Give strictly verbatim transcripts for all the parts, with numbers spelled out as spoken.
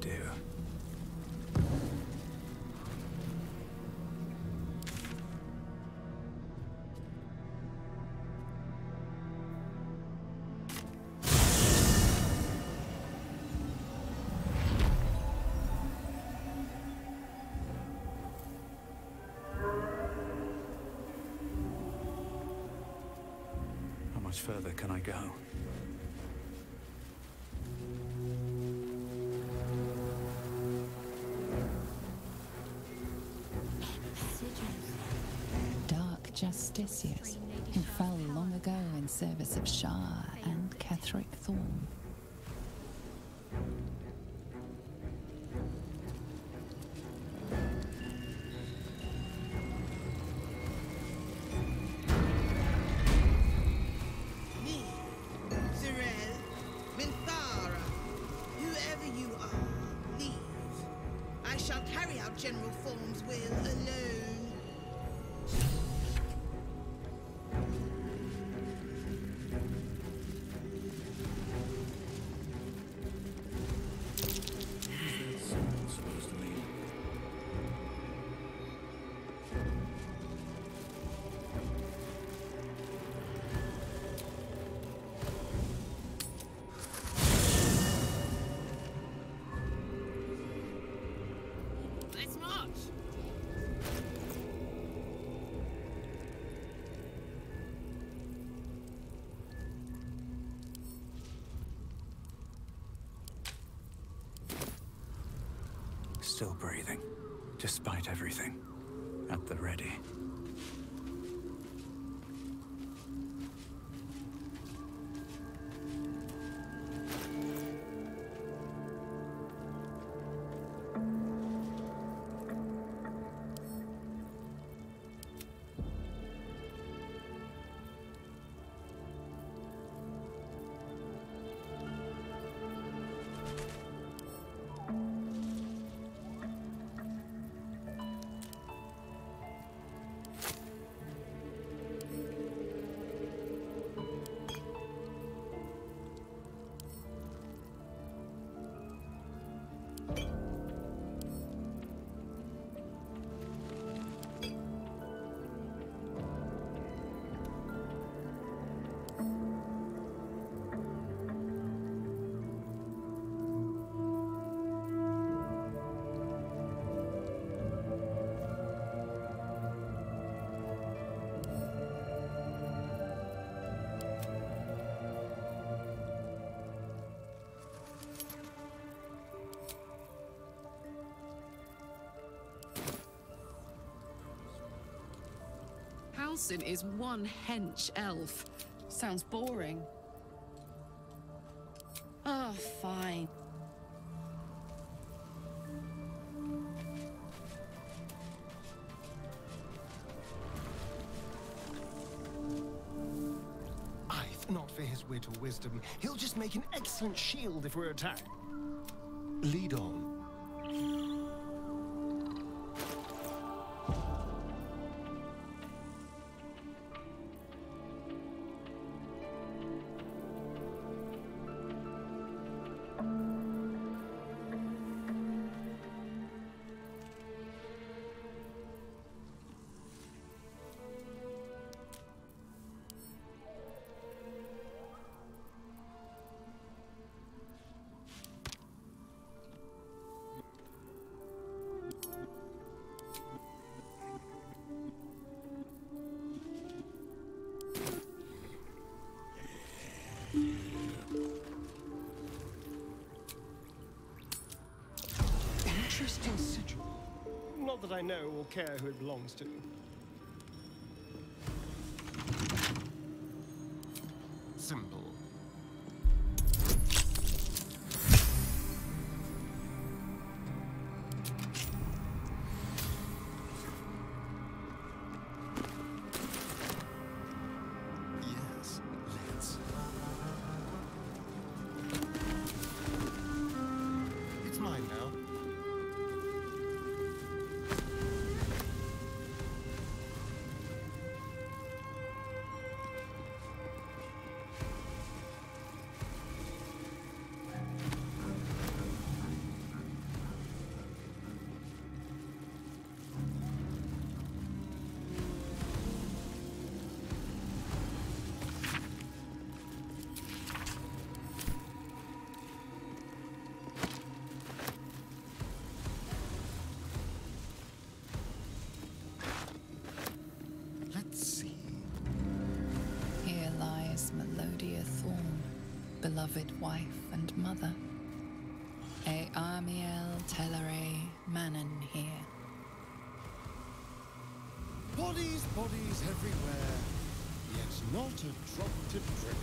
do. How much further can I go? Dark Justicius, who fell long ago in service of Shah and Ketheric Thorn. Me, Zyrel, Minthara, whoever you are, leave. I shall carry out General Thorn's will alone. Supposed to mean? Let's march! Still breathing, despite everything. At the ready. Halsin is one hench elf. Sounds boring. Oh, fine. Ith, not for his wit or wisdom. He'll just make an excellent shield if we're attacked. Lead on. Interesting sigil. Not that I know or care who it belongs to. Symbol. Yes, let's. It's mine now. beloved wife and mother. A Amiel Telere Manon here. Bodies, bodies everywhere, yet not a drop to drink.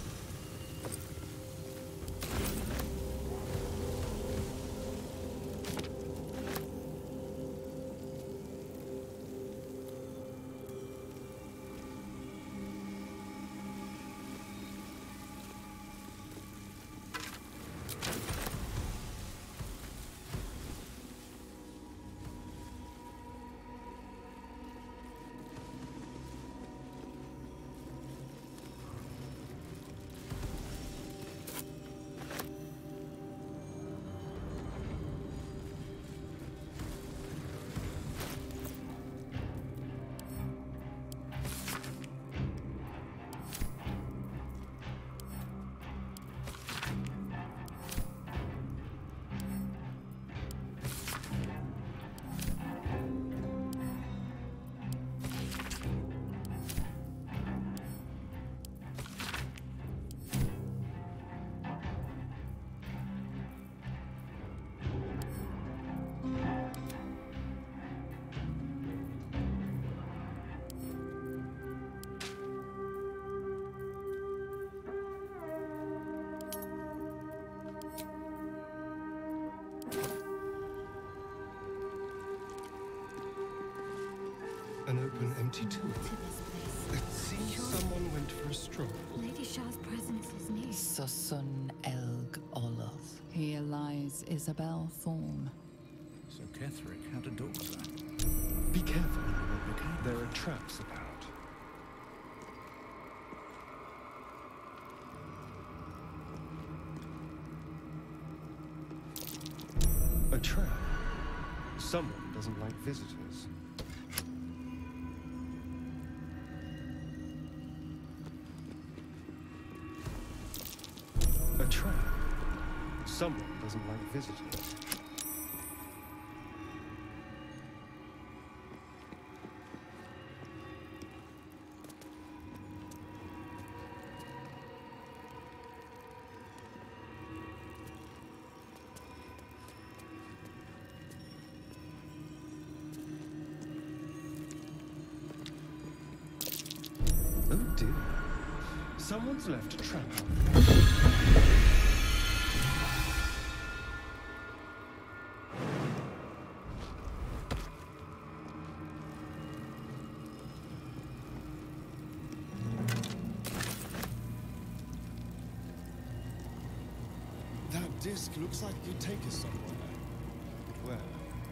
An open, empty tomb. To this place. It seems someone went for a stroll. Lady Shah's presence is near. Susun Elg Oloth. Here lies Isabel Thorm. So Ketheric had a daughter. Be careful, Replica. There are traps about. A trap. Someone doesn't like visitors. A trap. Someone doesn't like visitors. Oh dear. Someone's left a trap. That disc looks like it could take us somewhere. But where?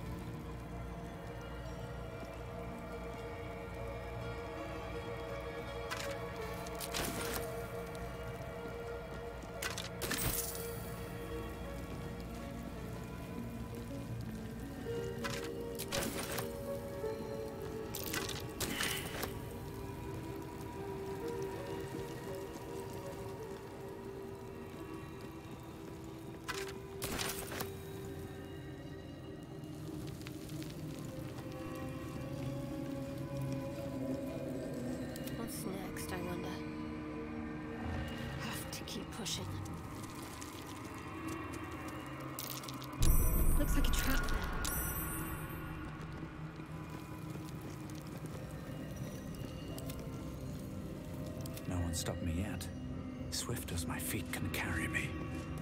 What's next, I wonder? Have to keep pushing. Looks like a trap there. No one stopped me yet. Swift as my feet can carry me.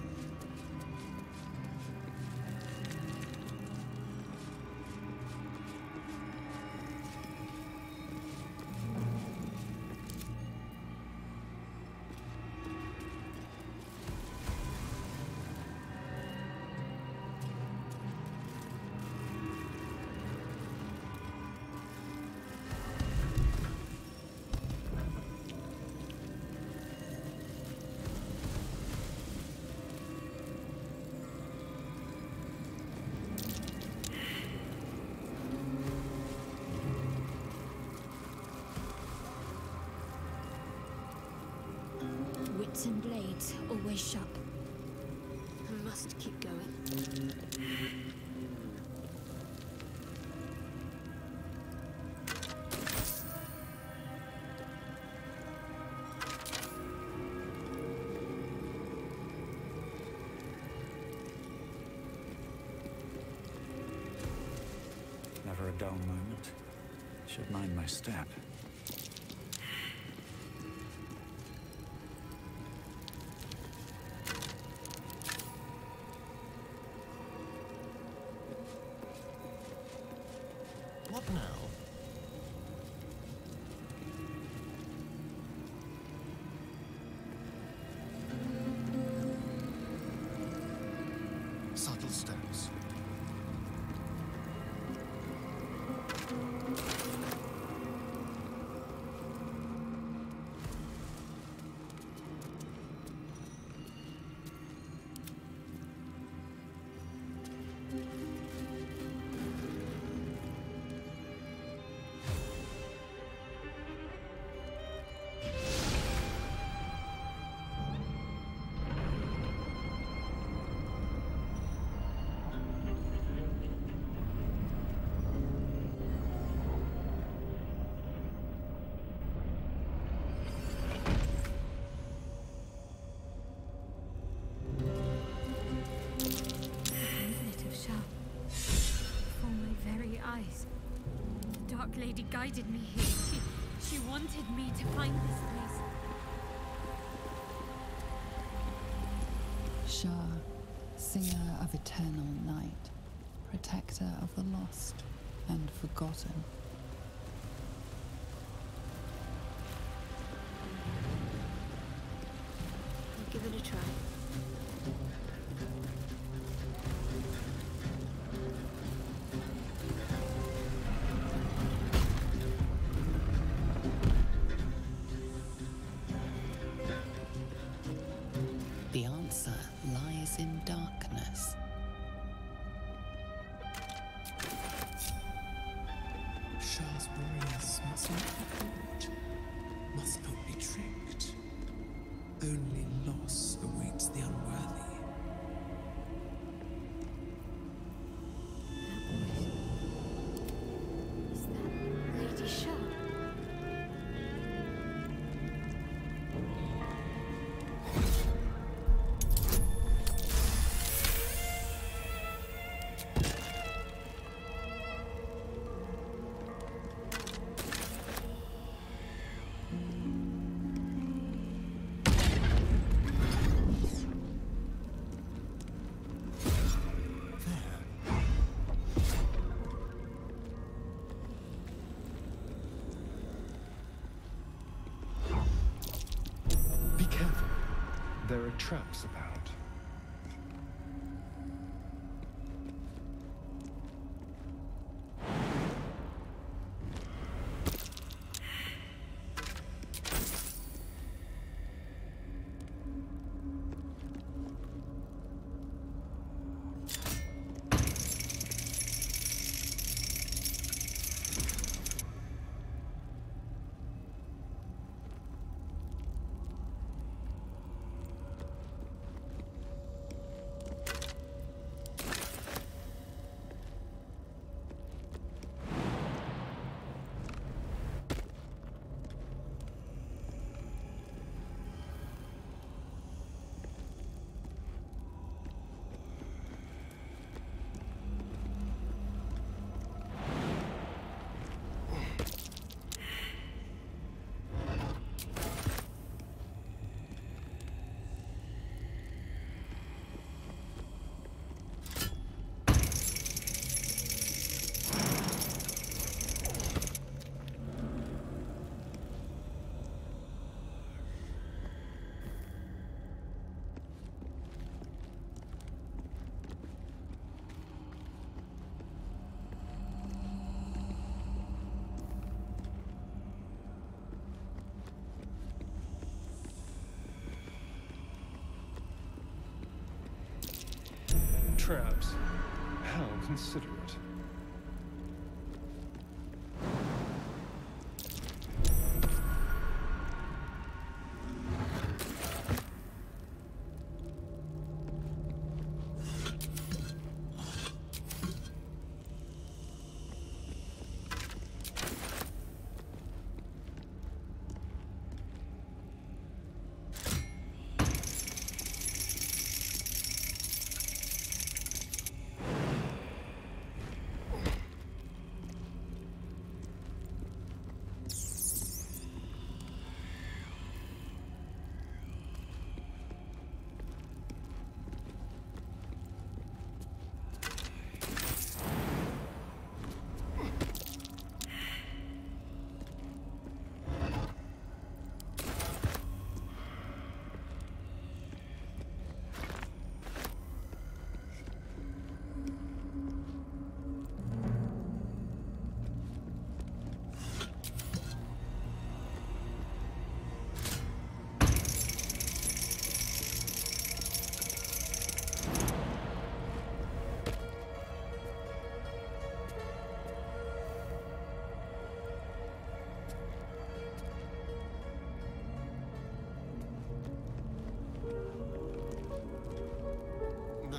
Wits and blades always sharp. I must keep going. dull moment. Should mind my step. What now? Subtle steps. The Dark Lady guided me here. She, she wanted me to find this place. Shah, singer of eternal night, protector of the lost and forgotten. I'll give it a try. The answer lies in darkness. Shah's warriors must not be caught, must not be tricked. Only loss awaits the unworthy. Is that Lady Shah? There are traps about. Traps. How considerate.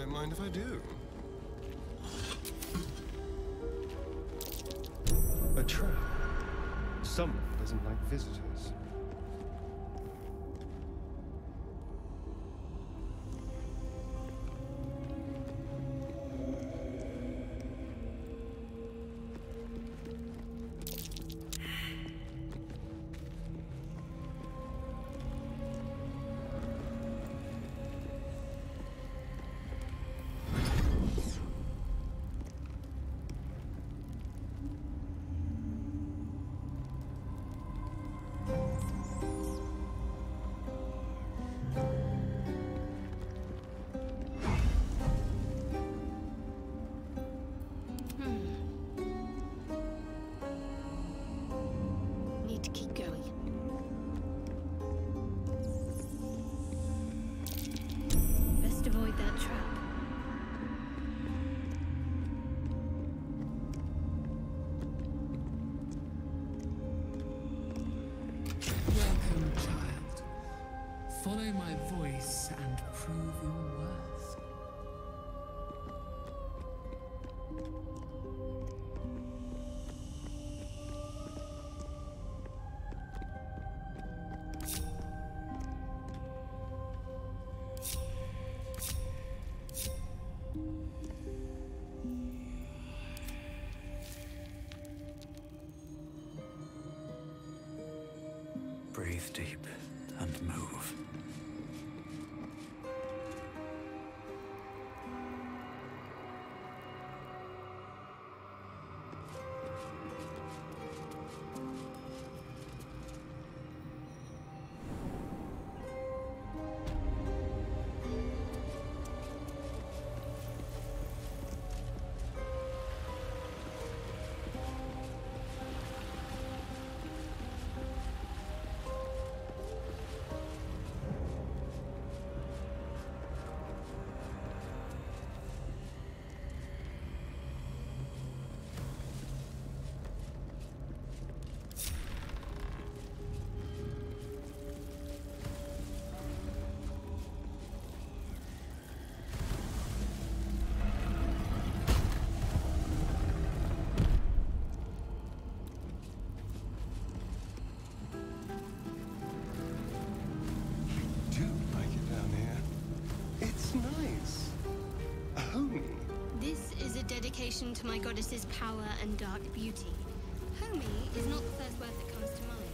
don't mind if I do. A trap. Someone doesn't like visitors. Follow my voice and prove your worth. Breathe deep and move. Dedication to my goddess's power and dark beauty. Homie is not the first word that comes to mind.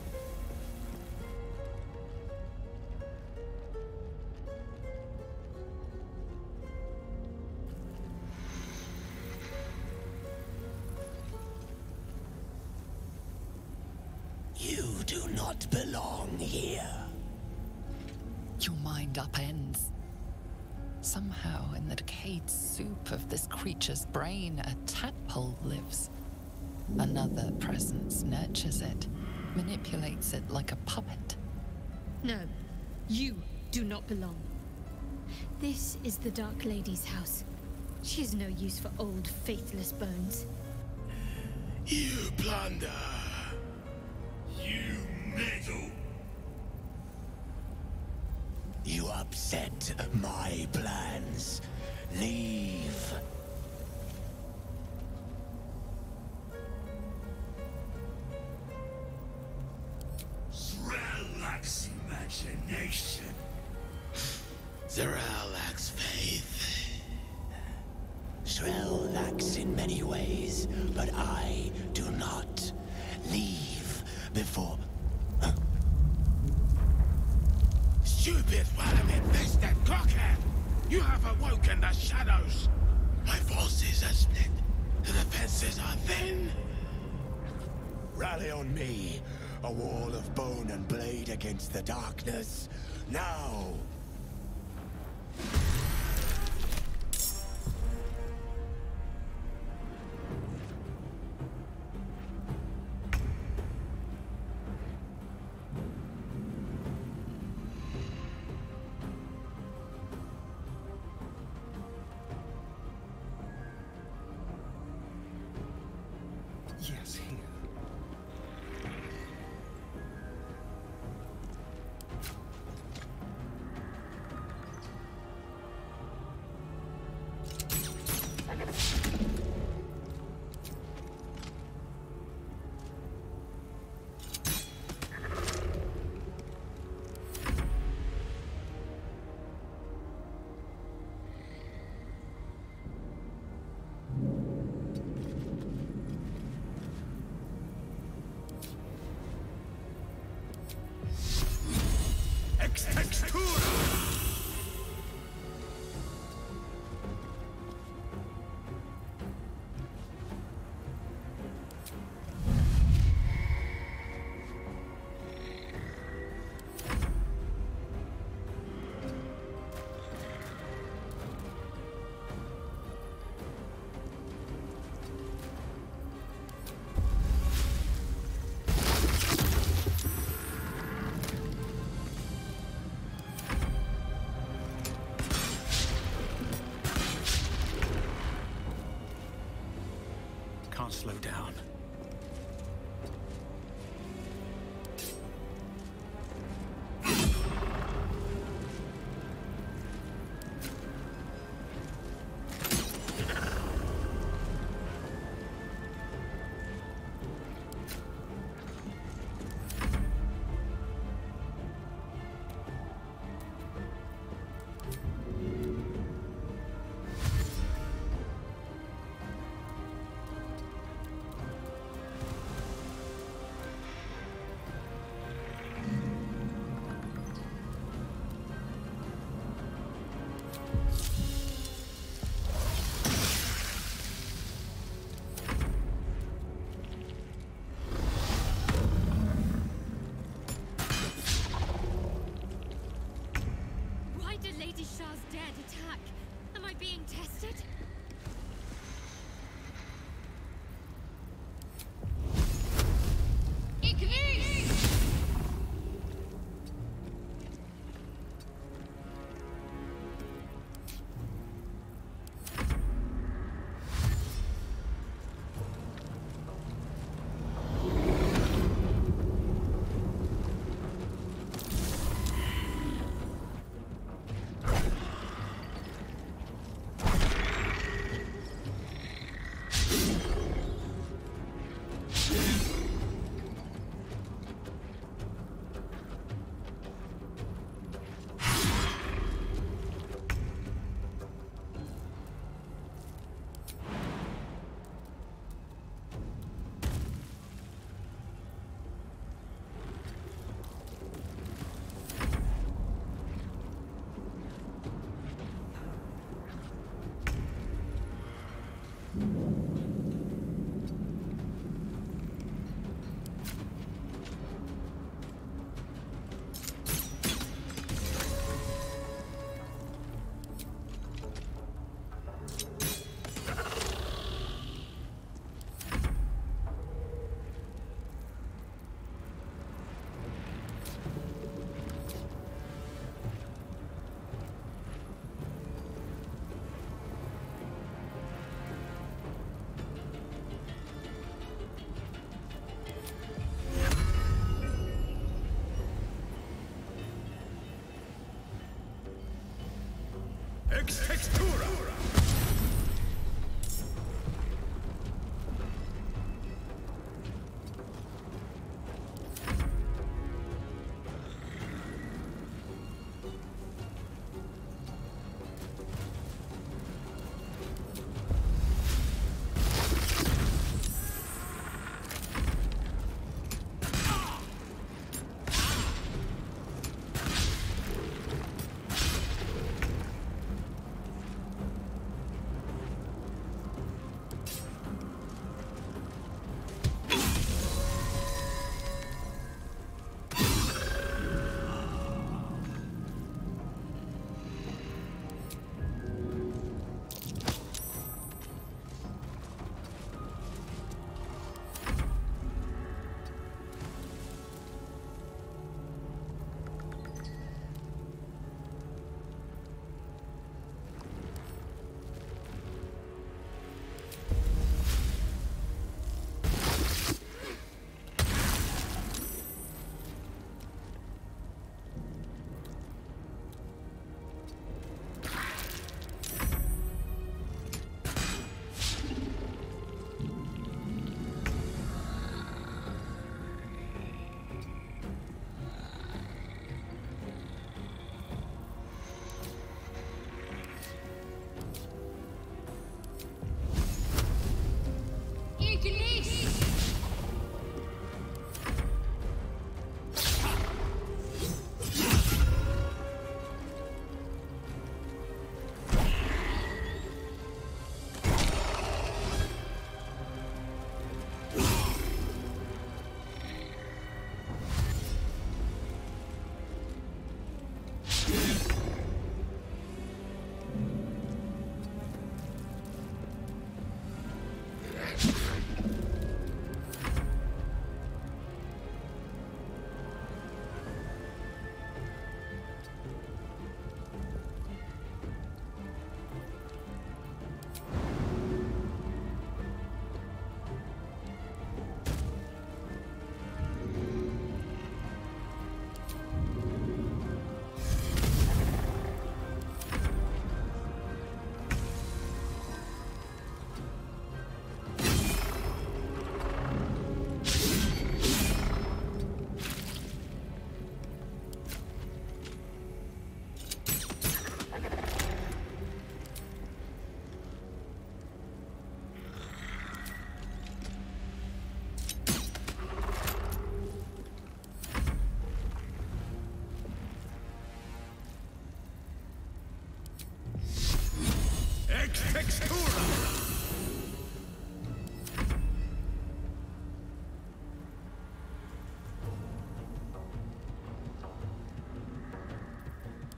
You do not belong here. Your mind upends. Somehow, in the decayed soup of this creature's brain, a tadpole lives. Another presence nurtures it, manipulates it like a puppet. No, you do not belong. This is the Dark Lady's house. She has no use for old, faithless bones. You plunder. You meddle. You upset my plans. Leave. Z'rell lacks imagination. Z'rell lacks faith. Z'rell lacks in many ways, but I do not. Leave before... Huh? Stupid worm-infested cockhead! You have awoken the shadows! My forces are split. The defenses are thin. Rally on me. A wall of bone and blade against the darkness. Now! Yes, here. Ex Textura! Can't slow down. Ex Textura!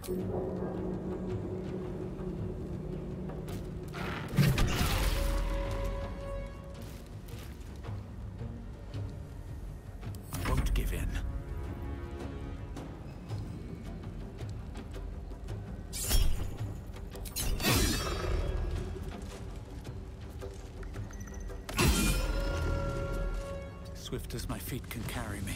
I won't give in. Swift as my feet can carry me.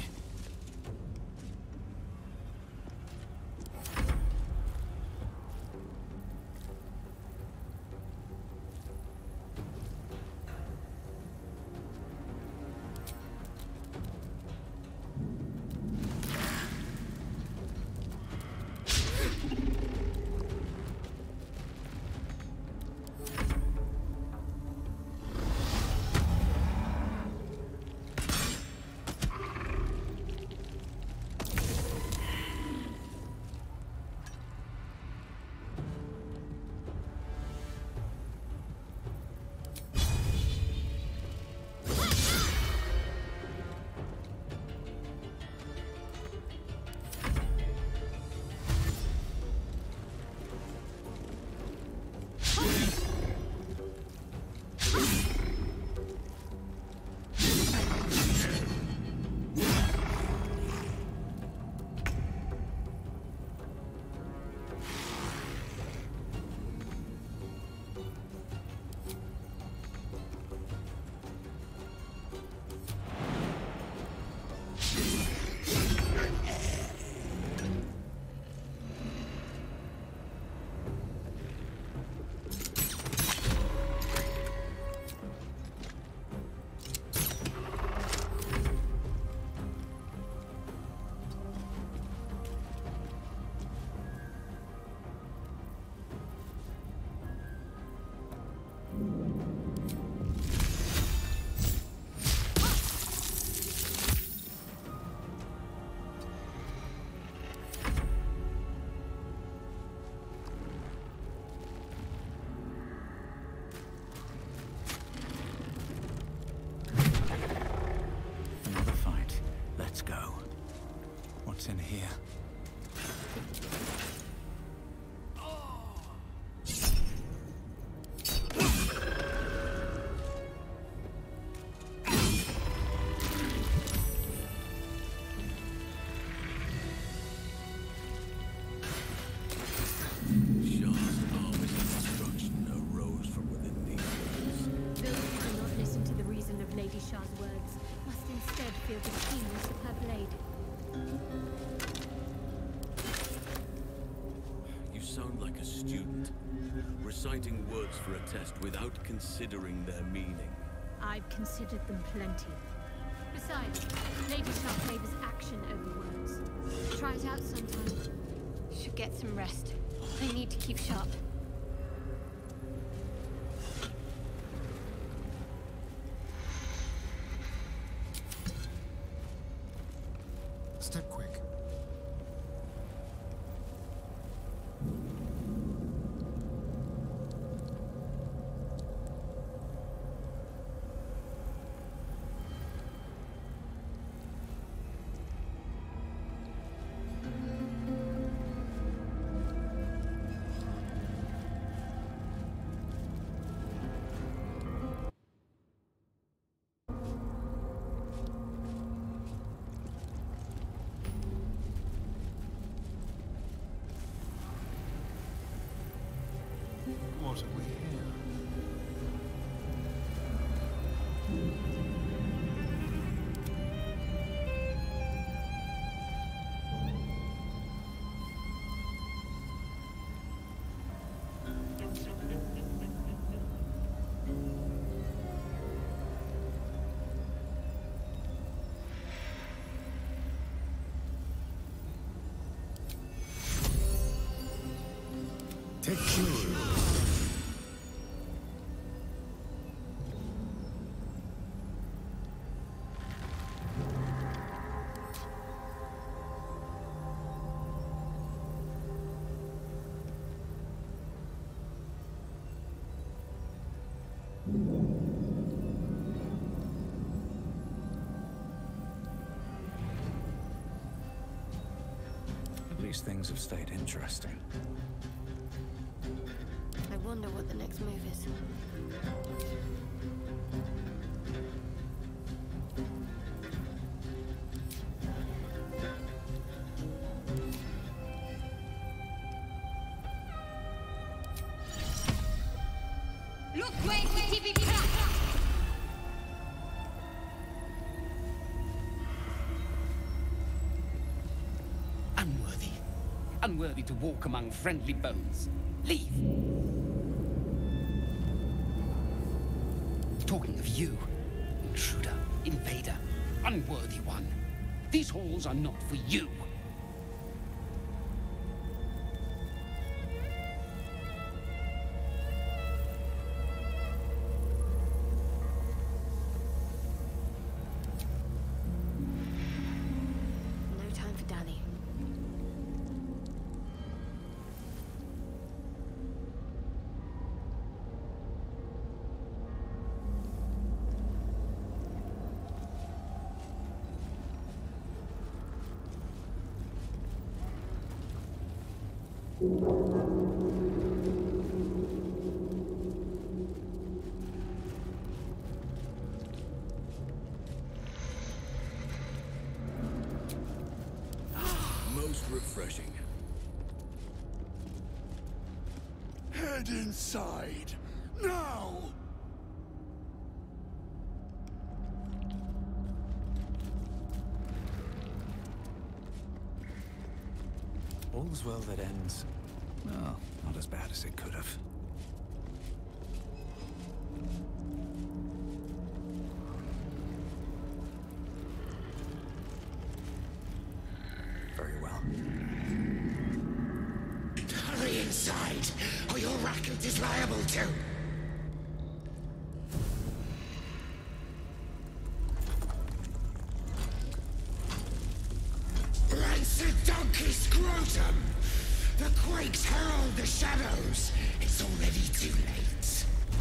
What's in here? Reciting words for a test without considering their meaning. I've considered them plenty. Besides, Lady Sharp favors action over words. Try it out sometime. Should get some rest. I need to keep sharp. Step quick. What have we here? Take two. least things have stayed interesting. I wonder what the next move is. Look where T V P. Unworthy. Unworthy to walk among friendly bones. Leave! Talking of you, intruder, invader, unworthy one. These halls are not for you. No time for Danny. Most refreshing. Head inside! Now! All's well that ends. Well, not as bad as it could have. Very well. Hurry inside, or your racket is liable to! Rancid donkey scrotum! The quakes herald the shadows! It's already too late.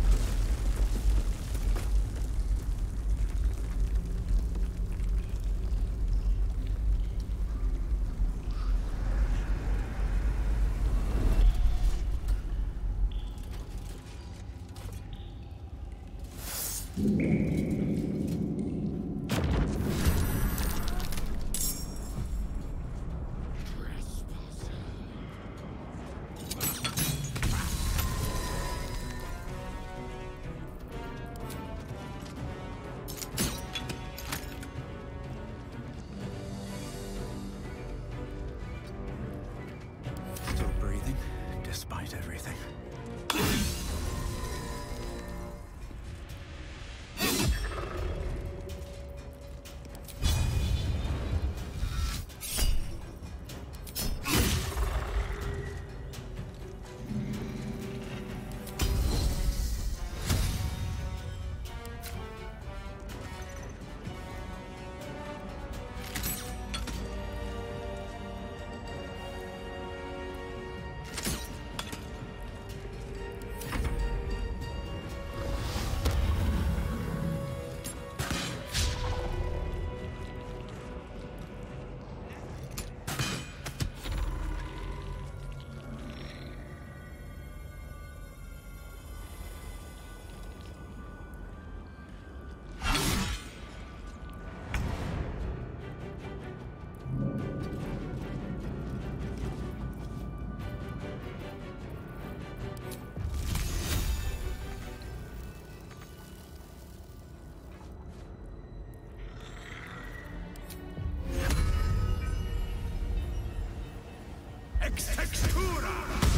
Still breathing, despite everything. Textura!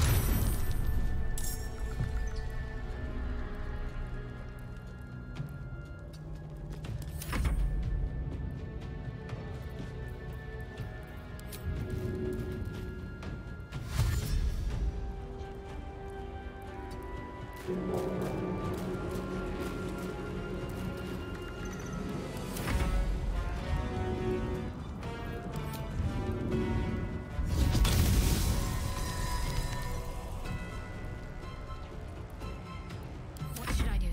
What should I do?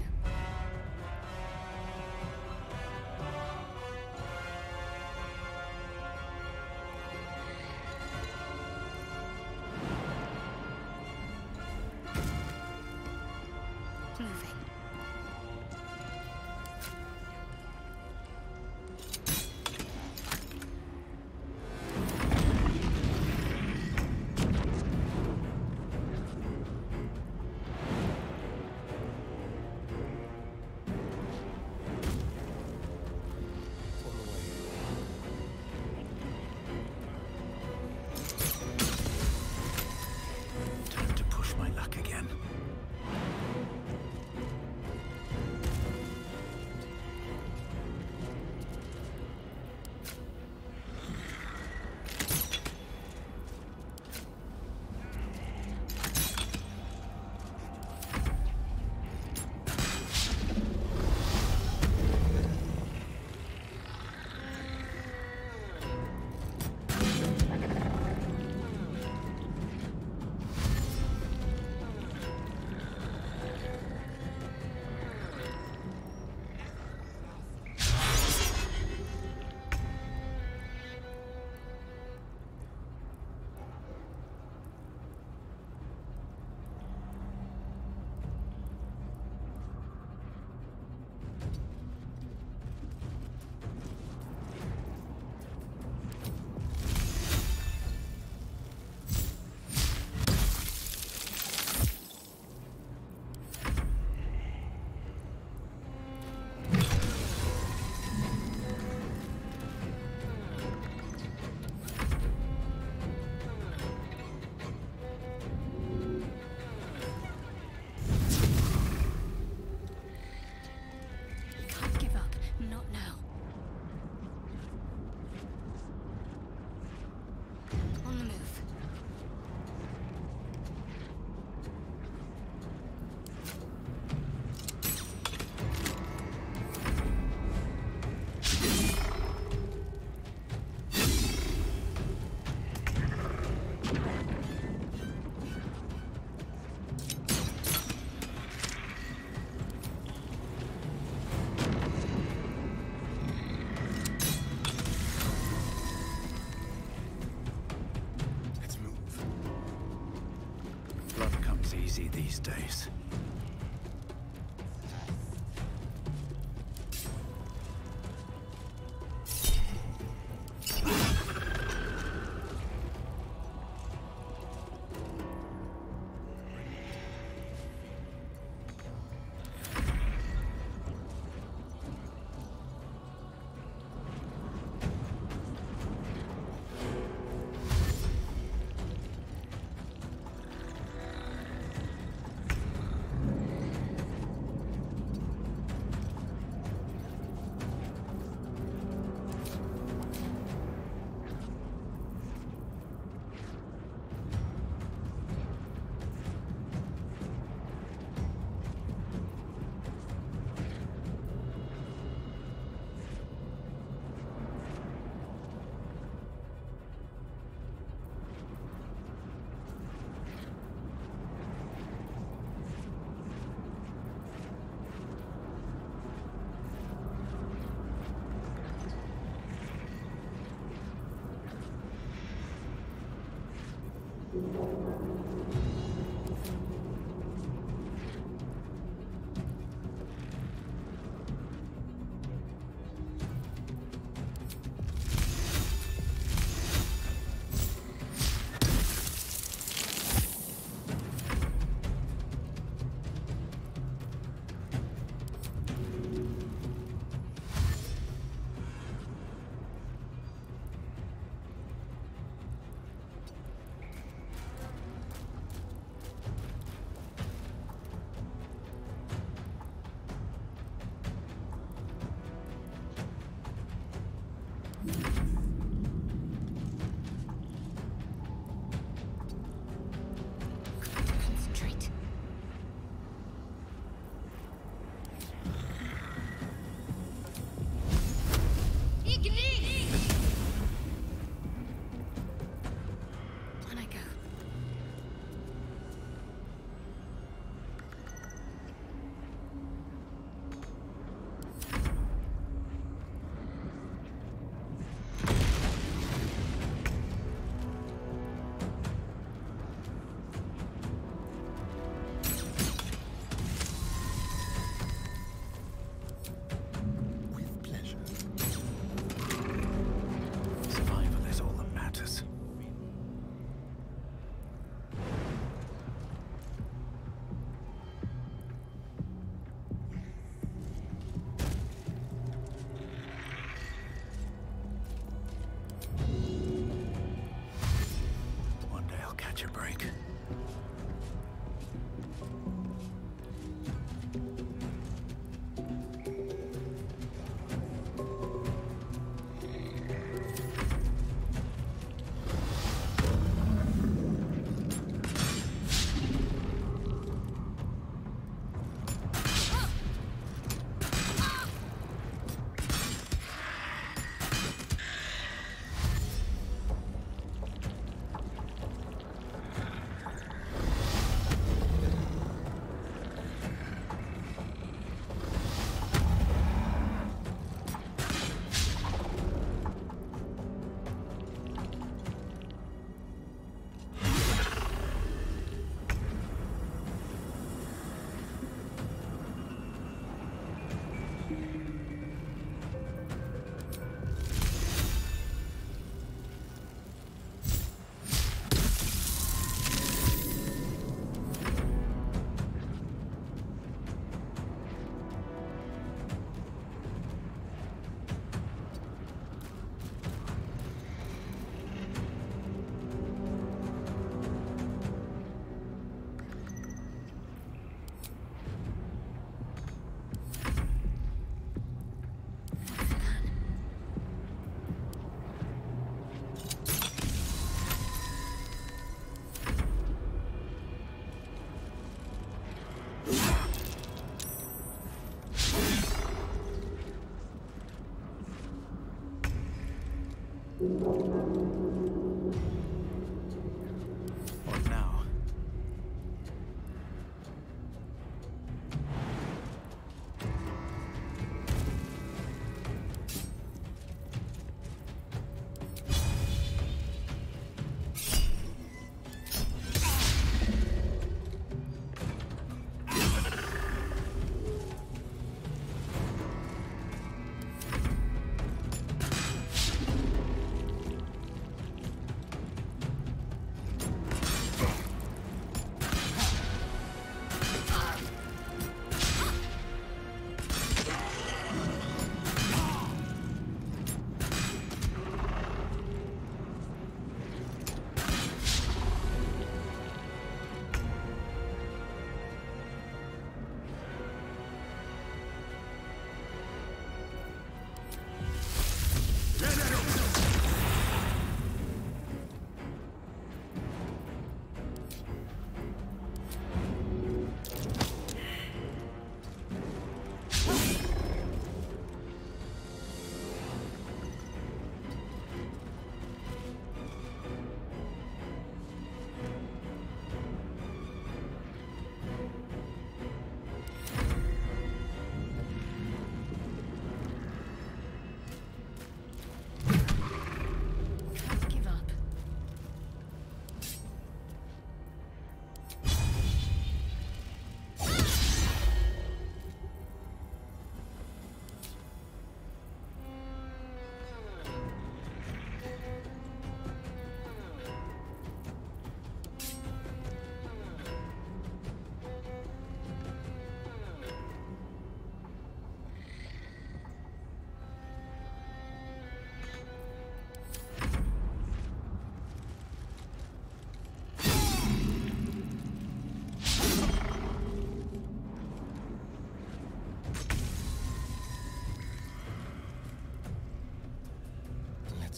easy these days. Concentrate. Ignis! On I go. Survival is all that matters. One day I'll catch a break. What now?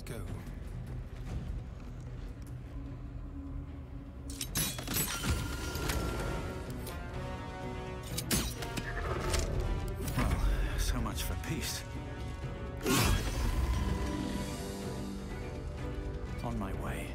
go. Well, so much for peace. On my way.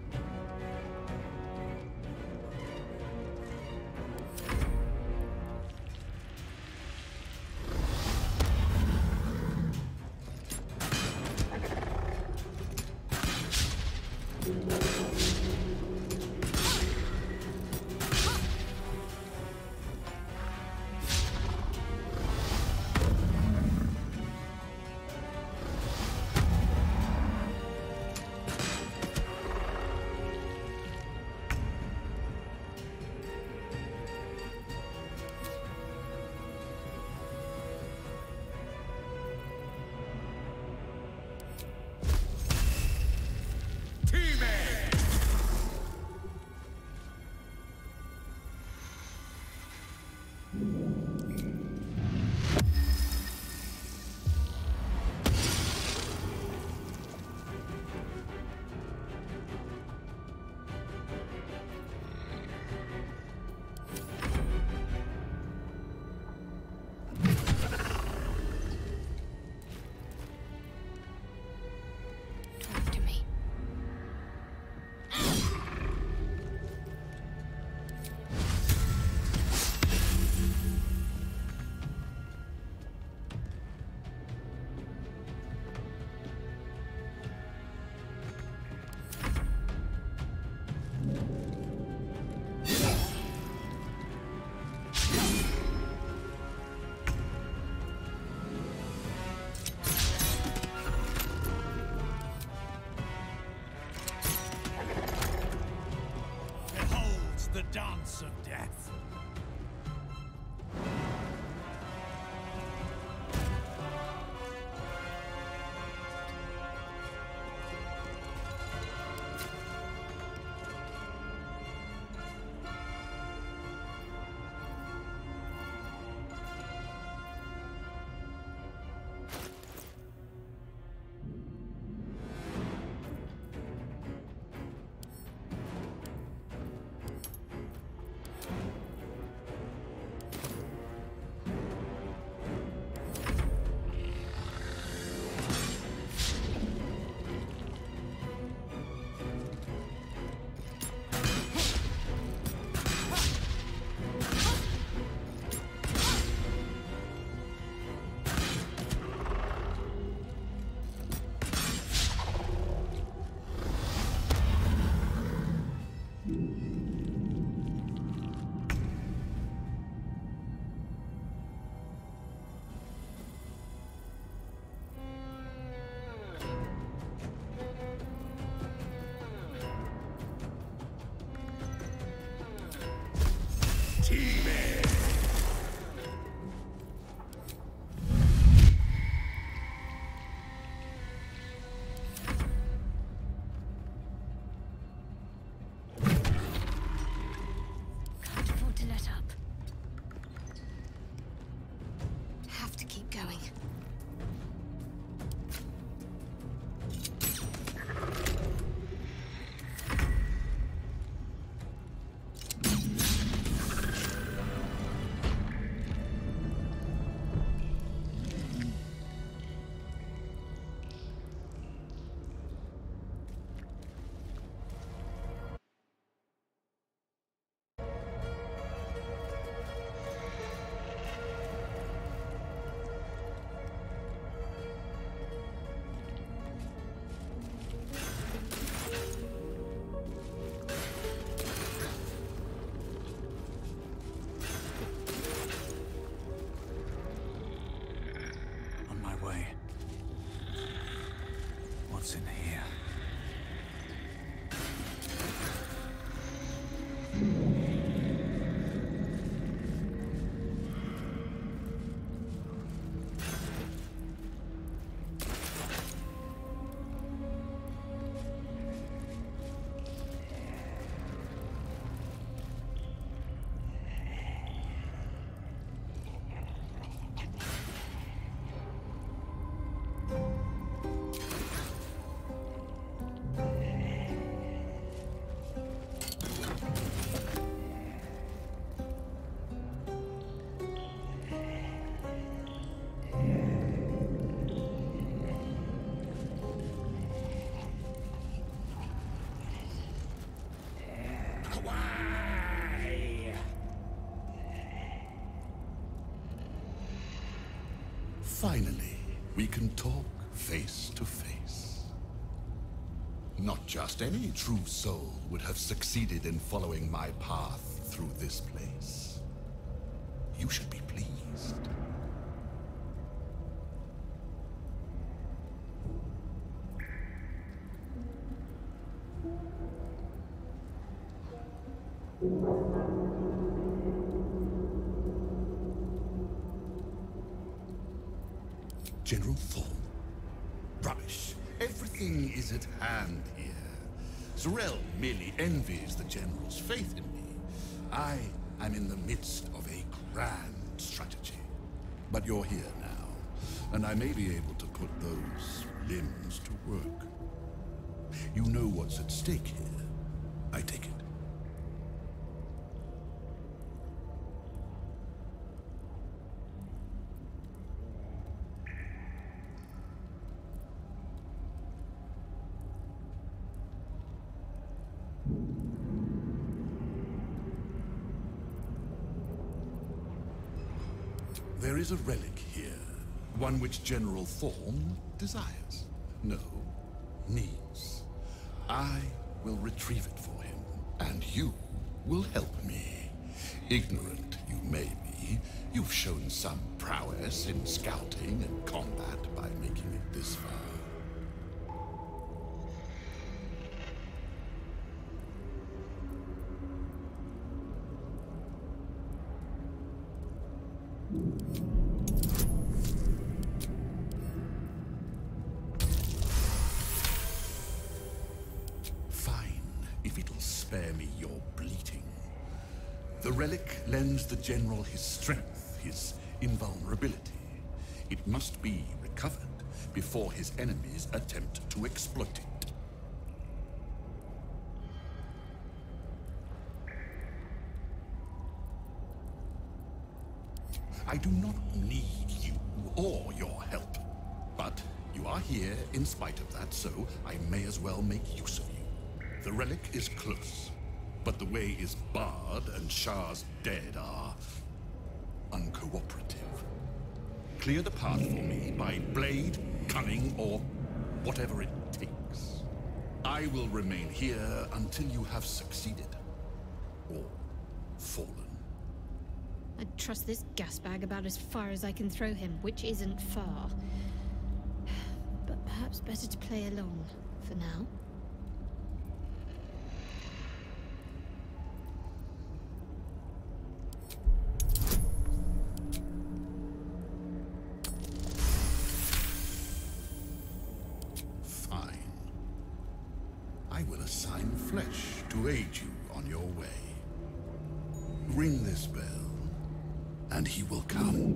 The dance of death. What's in here? Finally, we can talk face to face. Not just any true soul would have succeeded in following my path through this place. You should be pleased. General Thorn. Rubbish. Everything is at hand here. Z'rell merely envies the General's faith in me. I am in the midst of a grand strategy. But you're here now, and I may be able to put those limbs to work. You know what's at stake here, I take it. There is a relic here, one which General Thorn desires. No, needs. I will retrieve it for him, and you will help me. Ignorant you may be, you've shown some prowess in scouting and combat by making it this far. Fine, if it'll spare me your bleating. The relic lends the General his strength, his invulnerability. It must be recovered before his enemies attempt to exploit it. I do not need you or your help. But you are here in spite of that, so I may as well make use of you. The relic is close, but the way is barred and Shah's dead are uncooperative. Clear the path for me by blade, cunning, or whatever it takes. I will remain here until you have succeeded, or fallen. I'd trust this gas bag about as far as I can throw him, which isn't far. But perhaps better to play along for now. Fine. I will assign Flesh to aid you on your way. Ring this bell, and he will come.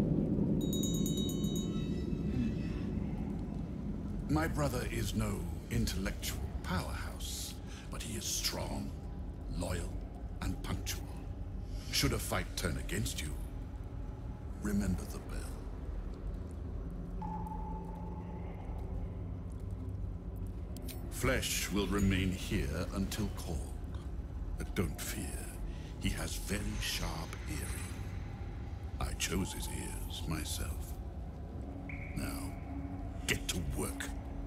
My brother is no intellectual powerhouse, but he is strong, loyal, and punctual. Should a fight turn against you, remember the bell. Flesh will remain here until called. But don't fear, he has very sharp hearing. I chose his ears myself. Now, get to work.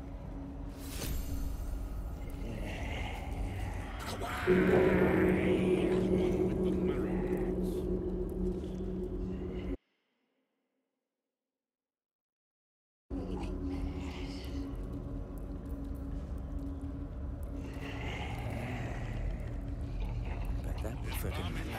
Bet that will fit in my bag.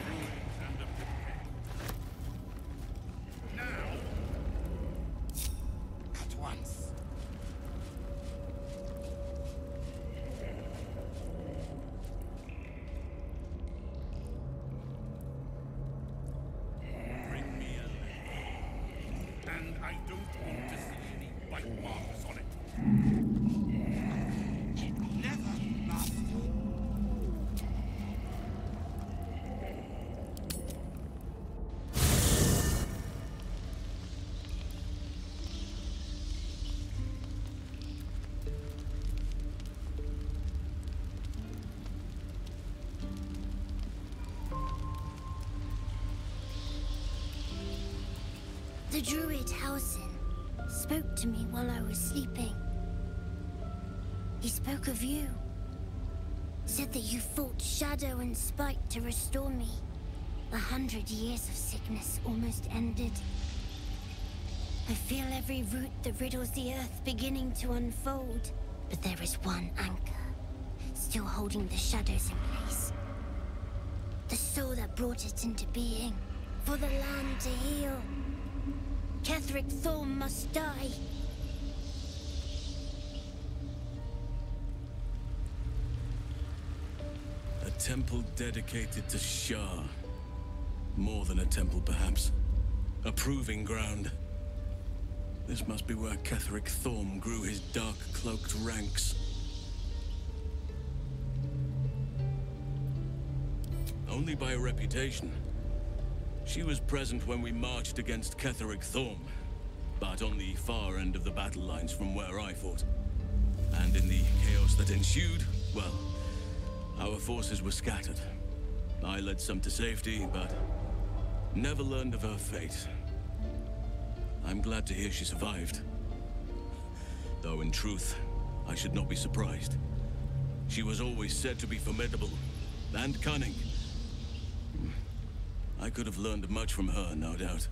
The Druid Hausen spoke to me while I was sleeping. He spoke of you. Said that you fought shadow and spite to restore me. The hundred years of sickness almost ended. I feel every root that riddles the earth beginning to unfold. But there is one anchor, still holding the shadows in place. The soul that brought it into being, for the land to heal. Ketheric Thorm must die. A temple dedicated to Shar. More than a temple, perhaps. A proving ground. This must be where Ketheric Thorm grew his dark-cloaked ranks. Only by reputation. She was present when we marched against Ketheric Thorm, but on the far end of the battle lines from where I fought. And in the chaos that ensued, well, our forces were scattered. I led some to safety, but never learned of her fate. I'm glad to hear she survived. Though in truth, I should not be surprised. She was always said to be formidable and cunning. I could have learned much from her, no doubt.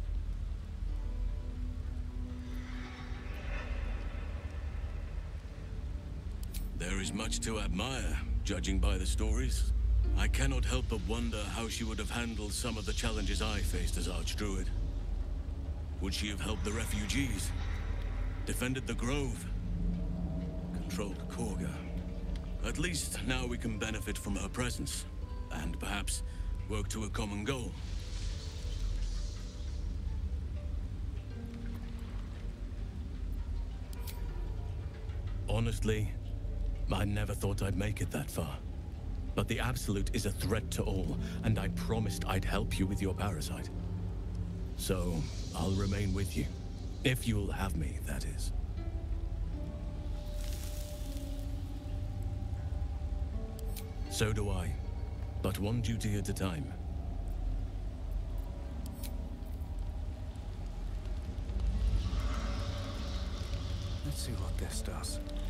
There is much to admire, judging by the stories. I cannot help but wonder how she would have handled some of the challenges I faced as Archdruid. Would she have helped the refugees? Defended the Grove? Controlled Korga? At least now we can benefit from her presence, and perhaps work to a common goal. Honestly, I never thought I'd make it that far. But the Absolute is a threat to all, and I promised I'd help you with your parasite. So, I'll remain with you. If you'll have me, that is. So do I. But one duty at a time. Let's see what this does.